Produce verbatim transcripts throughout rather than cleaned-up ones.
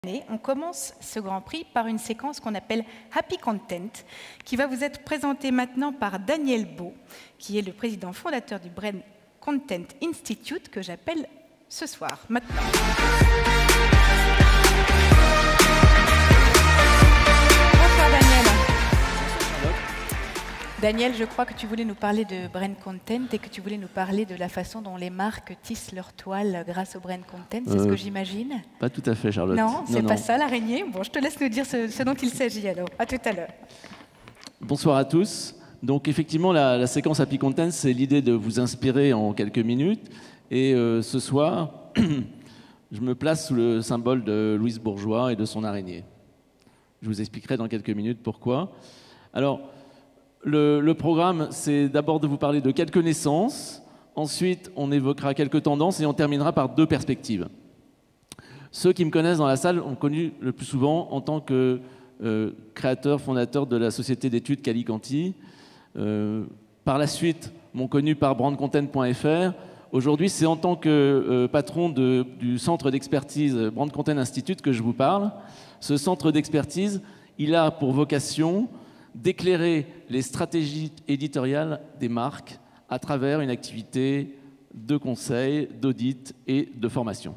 On commence ce Grand Prix par une séquence qu'on appelle Happy Content, qui va vous être présentée maintenant par Daniel Beau, qui est le président fondateur du Brain Content Institute, que j'appelle ce soir, maintenant. Bonsoir Daniel. Daniel, je crois que tu voulais nous parler de Brain Content et que tu voulais nous parler de la façon dont les marques tissent leur toile grâce au Brain Content, c'est euh, ce que j'imagine? Pas tout à fait, Charlotte. Non, c'est pas non. ça l'araignée. Bon, je te laisse nous dire ce, ce dont il s'agit alors. À tout à l'heure. Bonsoir à tous. Donc effectivement, la, la séquence Happy Content, c'est l'idée de vous inspirer en quelques minutes. Et euh, ce soir, je me place sous le symbole de Louise Bourgeois et de son araignée. Je vous expliquerai dans quelques minutes pourquoi. Alors, Le, le programme, c'est d'abord de vous parler de quelques naissances, ensuite on évoquera quelques tendances et on terminera par deux perspectives. Ceux qui me connaissent dans la salle ont connu le plus souvent en tant que euh, créateur, fondateur de la société d'études Calicanti. Euh, par la suite, m'ont connu par brand content point F R. Aujourd'hui, c'est en tant que euh, patron de, du centre d'expertise Brand Content Institute que je vous parle. Ce centre d'expertise, il a pour vocation d'éclairer les stratégies éditoriales des marques à travers une activité de conseil, d'audit et de formation.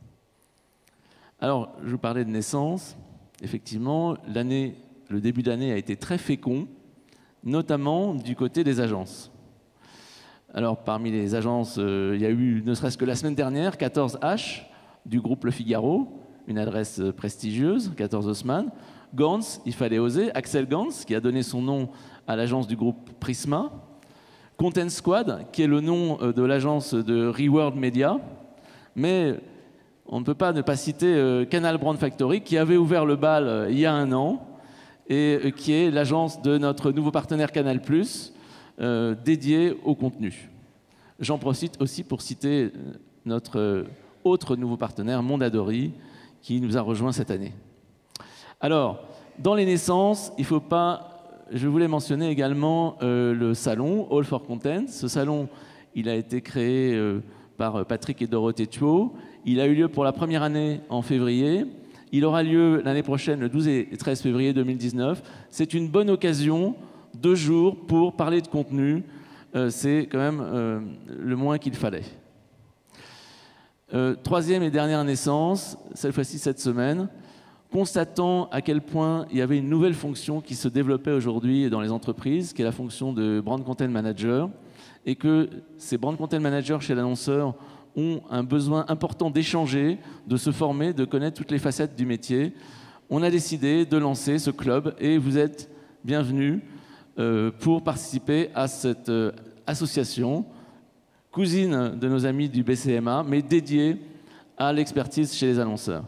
Alors, je vous parlais de naissance. Effectivement, l'année, le début d'année a été très fécond, notamment du côté des agences. Alors, parmi les agences, euh, il y a eu, ne serait-ce que la semaine dernière, quatorze H du groupe Le Figaro, une adresse prestigieuse, quatorze Haussmann. Gantz, il fallait oser, Axel Gantz, qui a donné son nom à l'agence du groupe Prisma, Content Squad, qui est le nom de l'agence de Reward Media, mais on ne peut pas ne pas citer Canal Brand Factory, qui avait ouvert le bal il y a un an, et qui est l'agence de notre nouveau partenaire Canal plus, euh, dédié au contenu. J'en profite aussi pour citer notre autre nouveau partenaire, Mondadori, qui nous a rejoints cette année. Alors, dans les naissances, il faut pas. Je voulais mentionner également euh, le salon All for Content. Ce salon, il a été créé euh, par Patrick et Dorothée Thuot. Il a eu lieu pour la première année en février. Il aura lieu l'année prochaine, le douze et treize février deux mille dix-neuf. C'est une bonne occasion, deux jours, pour parler de contenu. Euh, C'est quand même euh, le moins qu'il fallait. Euh, troisième et dernière naissance, cette fois-ci cette semaine. Constatant à quel point il y avait une nouvelle fonction qui se développait aujourd'hui dans les entreprises, qui est la fonction de Brand Content Manager, et que ces Brand Content Managers chez l'annonceur ont un besoin important d'échanger, de se former, de connaître toutes les facettes du métier. On a décidé de lancer ce club et vous êtes bienvenus euh, pour participer à cette euh, association, cousine de nos amis du B C M A, mais dédiée à l'expertise chez les annonceurs.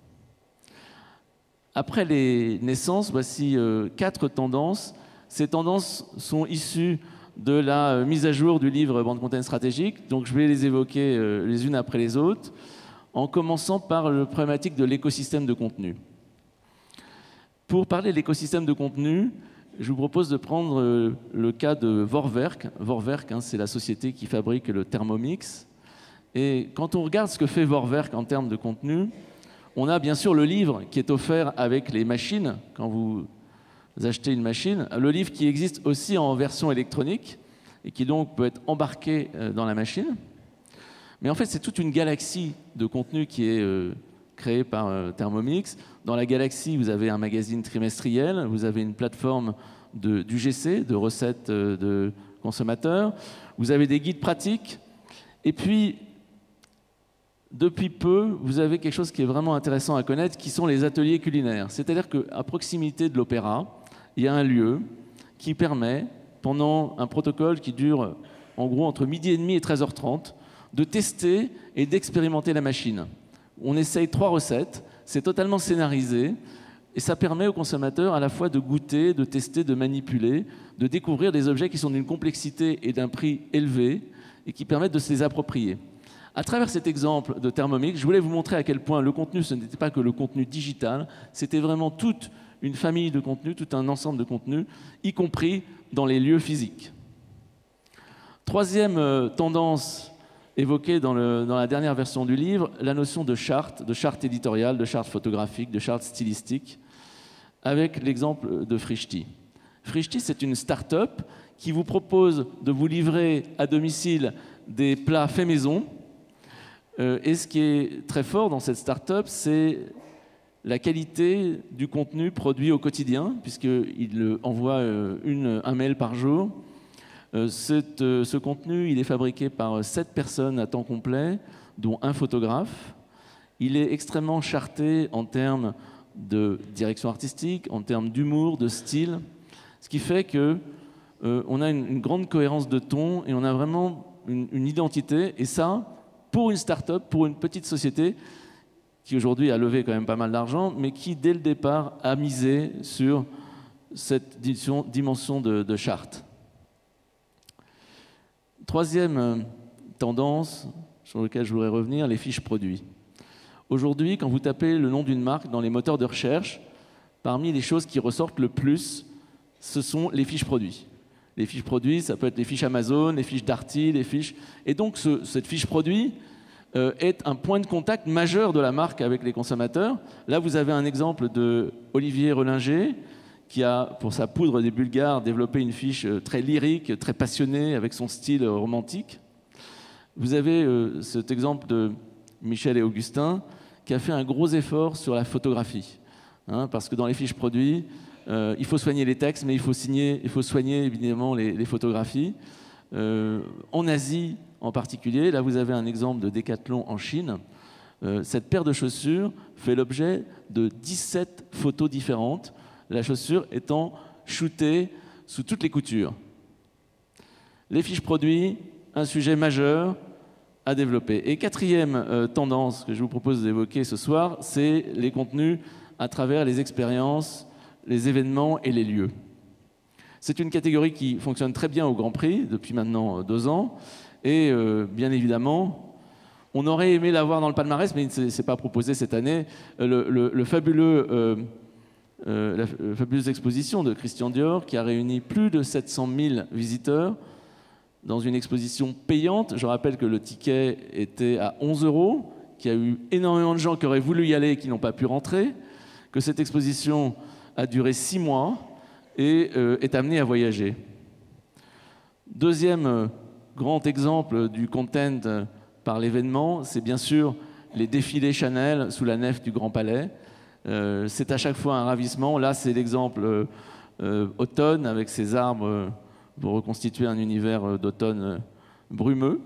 Après les naissances, voici euh, quatre tendances. Ces tendances sont issues de la euh, mise à jour du livre Brand Content Stratégique. Donc je vais les évoquer euh, les unes après les autres, en commençant par la problématique de l'écosystème de contenu. Pour parler de l'écosystème de contenu, je vous propose de prendre euh, le cas de Vorwerk. Vorwerk, hein, c'est la société qui fabrique le Thermomix. Et quand on regarde ce que fait Vorwerk en termes de contenu, on a bien sûr le livre qui est offert avec les machines, quand vous achetez une machine. Le livre qui existe aussi en version électronique et qui donc peut être embarqué dans la machine. Mais en fait, c'est toute une galaxie de contenu qui est euh, créée par euh, Thermomix. Dans la galaxie, vous avez un magazine trimestriel, vous avez une plateforme de, d'U G C, de recettes euh, de consommateurs, vous avez des guides pratiques, et puis depuis peu, vous avez quelque chose qui est vraiment intéressant à connaître, qui sont les ateliers culinaires. C'est-à-dire qu'à proximité de l'opéra, il y a un lieu qui permet, pendant un protocole qui dure en gros entre midi et demi et treize heures trente, de tester et d'expérimenter la machine. On essaye trois recettes, c'est totalement scénarisé, et ça permet aux consommateurs à la fois de goûter, de tester, de manipuler, de découvrir des objets qui sont d'une complexité et d'un prix élevé, et qui permettent de se les approprier. À travers cet exemple de Thermomix, je voulais vous montrer à quel point le contenu, ce n'était pas que le contenu digital, c'était vraiment toute une famille de contenus, tout un ensemble de contenus, y compris dans les lieux physiques. Troisième euh, tendance évoqué dans, le, dans la dernière version du livre la notion de charte, de charte éditoriale, de charte photographique, de charte stylistique, avec l'exemple de Frishti. Frishti, c'est une start-up qui vous propose de vous livrer à domicile des plats faits maison. Euh, et ce qui est très fort dans cette start-up, c'est la qualité du contenu produit au quotidien, puisqu'il envoie euh, une, un mail par jour. Euh, cette, euh, ce contenu, il est fabriqué par sept personnes à temps complet, dont un photographe. Il est extrêmement charté en termes de direction artistique, en termes d'humour, de style, ce qui fait que euh, on a une, une grande cohérence de ton et on a vraiment une, une identité. Et ça, pour une start-up, pour une petite société qui aujourd'hui a levé quand même pas mal d'argent, mais qui dès le départ a misé sur cette dimension de, de charte. Troisième tendance sur laquelle je voudrais revenir, les fiches produits. Aujourd'hui, quand vous tapez le nom d'une marque dans les moteurs de recherche, parmi les choses qui ressortent le plus, ce sont les fiches produits. Les fiches produits, ça peut être les fiches Amazon, les fiches Darty, les fiches... Et donc, ce, cette fiche produit euh, est un point de contact majeur de la marque avec les consommateurs. Là, vous avez un exemple de Olivier Relinger, qui a, pour sa poudre des Bulgares, développé une fiche très lyrique, très passionnée, avec son style romantique. Vous avez euh, cet exemple de Michel et Augustin, qui a fait un gros effort sur la photographie. Hein, parce que dans les fiches produits, euh, il faut soigner les textes, mais il faut, signer, il faut soigner évidemment les, les photographies. Euh, en Asie en particulier, là vous avez un exemple de Decathlon en Chine. Euh, cette paire de chaussures fait l'objet de dix-sept photos différentes, la chaussure étant shootée sous toutes les coutures. Les fiches produits, un sujet majeur à développer. Et quatrième euh, tendance que je vous propose d'évoquer ce soir, c'est les contenus à travers les expériences, les événements et les lieux. C'est une catégorie qui fonctionne très bien au Grand Prix depuis maintenant deux ans. Et euh, bien évidemment, on aurait aimé l'avoir dans le palmarès, mais il ne s'est pas proposé cette année. Le, le, le fabuleux, euh, euh, la, la fabuleuse exposition de Christian Dior, qui a réuni plus de sept cent mille visiteurs dans une exposition payante. Je rappelle que le ticket était à onze euros, qu'il y a eu énormément de gens qui auraient voulu y aller et qui n'ont pas pu rentrer, que cette exposition a duré six mois et euh, est amenée à voyager. Deuxième euh, grand exemple du content euh, par l'événement, c'est bien sûr les défilés Chanel sous la nef du Grand Palais. Euh, c'est à chaque fois un ravissement. Là, c'est l'exemple euh, euh, automne avec ces arbres euh, pour reconstituer un univers euh, d'automne euh, brumeux.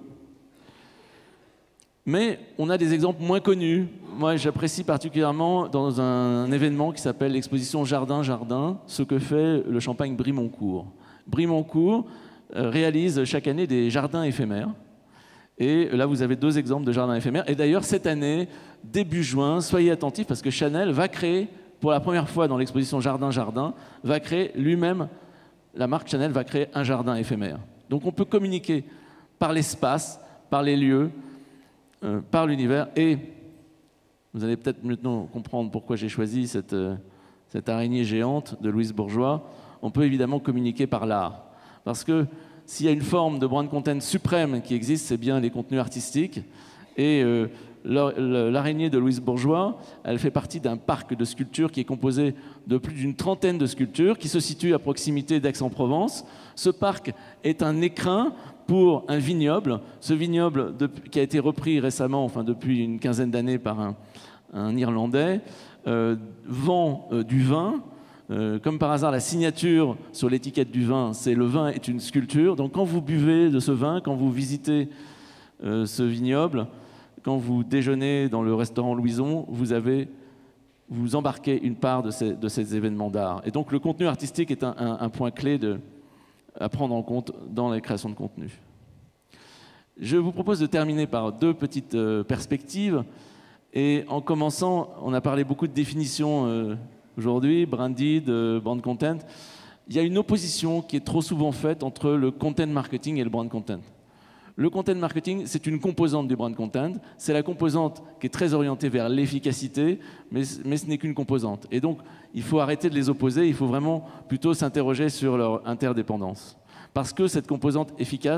Mais on a des exemples moins connus. Moi, j'apprécie particulièrement dans un, un événement qui s'appelle l'exposition Jardin-Jardin, ce que fait le champagne Brie-Moncourt. Brie-Moncourt euh, réalise chaque année des jardins éphémères. Et là, vous avez deux exemples de jardins éphémères. Et d'ailleurs, cette année, début juin, soyez attentifs parce que Chanel va créer, pour la première fois dans l'exposition Jardin-Jardin, va créer lui-même, la marque Chanel va créer un jardin éphémère. Donc on peut communiquer par l'espace, par les lieux, Euh, par l'univers. Et vous allez peut-être maintenant comprendre pourquoi j'ai choisi cette, euh, cette araignée géante de Louise Bourgeois. On peut évidemment communiquer par l'art. Parce que s'il y a une forme de brand content suprême qui existe, c'est bien les contenus artistiques. Et euh, l'araignée de Louise Bourgeois, elle fait partie d'un parc de sculptures qui est composé de plus d'une trentaine de sculptures qui se situe à proximité d'Aix-en-Provence. Ce parc est un écrin pour un vignoble. Ce vignoble de, qui a été repris récemment, enfin depuis une quinzaine d'années par un, un Irlandais, euh, vend euh, du vin. Euh, comme par hasard, la signature sur l'étiquette du vin, c'est le vin est une sculpture. Donc quand vous buvez de ce vin, quand vous visitez euh, ce vignoble, quand vous déjeunez dans le restaurant Louison, vous avez, vous embarquez une part de ces, de ces événements d'art. Et donc le contenu artistique est un, un, un point clé de, à prendre en compte dans la création de contenu. Je vous propose de terminer par deux petites euh, perspectives. Et en commençant, on a parlé beaucoup de définitions euh, aujourd'hui, branded, euh, brand content. Il y a une opposition qui est trop souvent faite entre le content marketing et le brand content. Le content marketing, c'est une composante du brand content. C'est la composante qui est très orientée vers l'efficacité, mais, mais ce n'est qu'une composante. Et donc, il faut arrêter de les opposer. Il faut vraiment plutôt s'interroger sur leur interdépendance. Parce que cette composante efficace,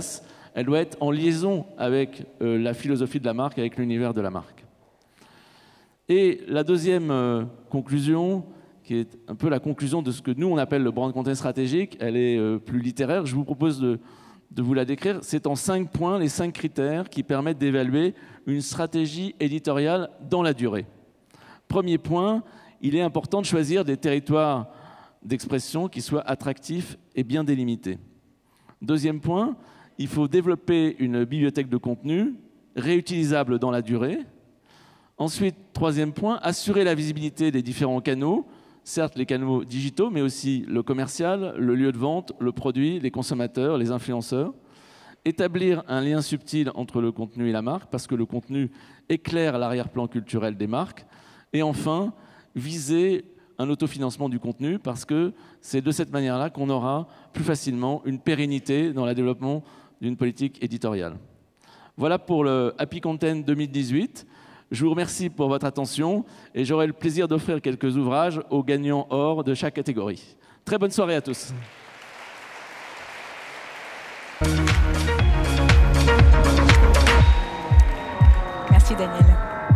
elle doit être en liaison avec euh, la philosophie de la marque, avec l'univers de la marque. Et la deuxième euh, conclusion, qui est un peu la conclusion de ce que nous on appelle le brand content stratégique, elle est euh, plus littéraire, je vous propose de, de vous la décrire. C'est en cinq points, les cinq critères qui permettent d'évaluer une stratégie éditoriale dans la durée. Premier point, il est important de choisir des territoires d'expression qui soient attractifs et bien délimités. Deuxième point, il faut développer une bibliothèque de contenu réutilisable dans la durée. Ensuite, troisième point, assurer la visibilité des différents canaux, certes les canaux digitaux, mais aussi le commercial, le lieu de vente, le produit, les consommateurs, les influenceurs. Établir un lien subtil entre le contenu et la marque, parce que le contenu éclaire l'arrière-plan culturel des marques. Et enfin, viser un autofinancement du contenu, parce que c'est de cette manière-là qu'on aura plus facilement une pérennité dans le développement d'une politique éditoriale. Voilà pour le Happy Content deux mille dix-huit. Je vous remercie pour votre attention et j'aurai le plaisir d'offrir quelques ouvrages aux gagnants or de chaque catégorie. Très bonne soirée à tous. Merci Daniel.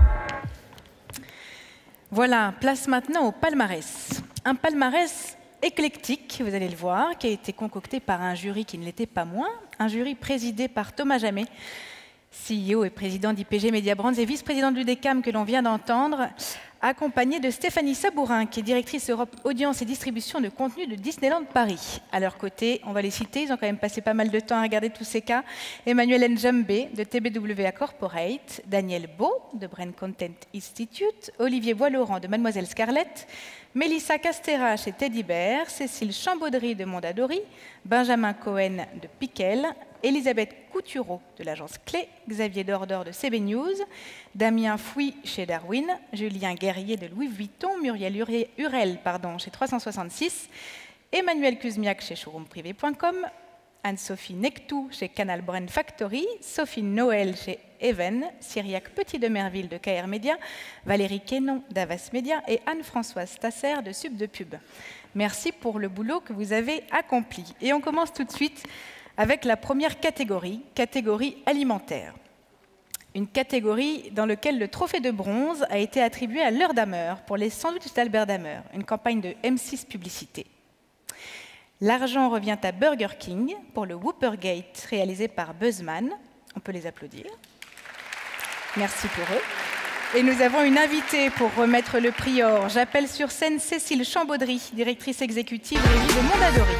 Voilà, place maintenant au palmarès. Un palmarès éclectique, vous allez le voir, qui a été concocté par un jury qui ne l'était pas moins, un jury présidé par Thomas Jamet, C E O et président d'I P G Media Brands et vice-président du D E C A M que l'on vient d'entendre, accompagné de Stéphanie Sabourin, qui est directrice Europe Audience et Distribution de contenu de Disneyland Paris. À leur côté, on va les citer, ils ont quand même passé pas mal de temps à regarder tous ces cas, Emmanuel Njambe de T B W A Corporate, Daniel Beau de Brand Content Institute, Olivier Bois-Laurent de Mademoiselle Scarlett, Mélissa Castera chez Teddy Bear, Cécile Chambaudry de Mondadori, Benjamin Cohen de Piquel, Elisabeth Coutureau de l'agence Clé, Xavier Dordor de C B News, Damien Fouy chez Darwin, Julien Guerrier de Louis Vuitton, Muriel Hurel pardon, chez trois cent soixante-six, Emmanuel Kuzmiak chez showroom privé point com, Anne-Sophie Nectou chez Canal Brand Factory, Sophie Noël chez Even, Cyriac Petit de Merville de K R Media, Valérie Quénon d'Avas Media et Anne-Françoise Tasser de Sub de Pub. Merci pour le boulot que vous avez accompli. Et on commence tout de suite avec la première catégorie, catégorie alimentaire. Une catégorie dans laquelle le trophée de bronze a été attribué à L'Heure d'Hammer pour les sandwichs d'Albert Dammer, une campagne de M six Publicité. L'argent revient à Burger King pour le Whoppergate réalisé par Buzzman. On peut les applaudir. Merci pour eux. Et nous avons une invitée pour remettre le prix or. J'appelle sur scène Cécile Chambaudry, directrice exécutive régie de Mondadori.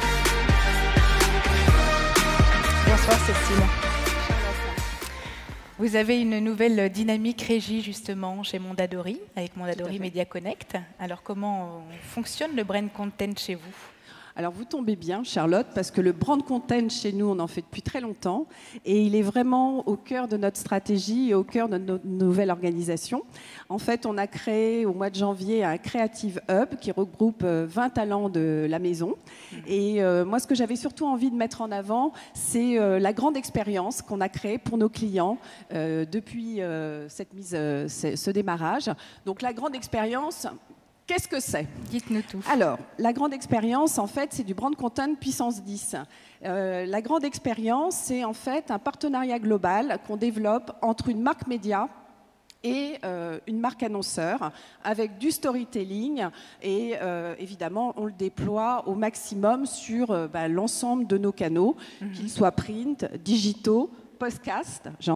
Bonsoir Cécile. Vous avez une nouvelle dynamique régie justement chez Mondadori, avec Mondadori Media Connect. Alors comment fonctionne le brand content chez vous ? Alors vous tombez bien, Charlotte, parce que le brand content chez nous, on en fait depuis très longtemps et il est vraiment au cœur de notre stratégie et au cœur de notre nouvelle organisation. En fait, on a créé au mois de janvier un Creative Hub qui regroupe vingt talents de la maison. Et euh, moi, ce que j'avais surtout envie de mettre en avant, c'est euh, la grande expérience qu'on a créée pour nos clients euh, depuis euh, cette mise, euh, ce démarrage. Donc la grande expérience... Qu'est-ce que c'est ? Dites-nous tout. Alors, la grande expérience, en fait, c'est du brand content puissance dix. Euh, la grande expérience, c'est en fait un partenariat global qu'on développe entre une marque média et euh, une marque annonceur avec du storytelling et euh, évidemment, on le déploie au maximum sur euh, bah, l'ensemble de nos canaux, mmh. qu'ils soient print, digitaux, podcast.